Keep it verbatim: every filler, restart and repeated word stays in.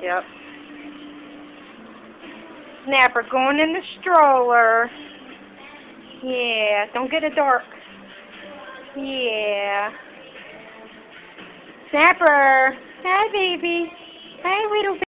Yep. Snapper going in the stroller. Yeah, don't get it dark. Yeah. Snapper. Hi, baby. Hi, little baby.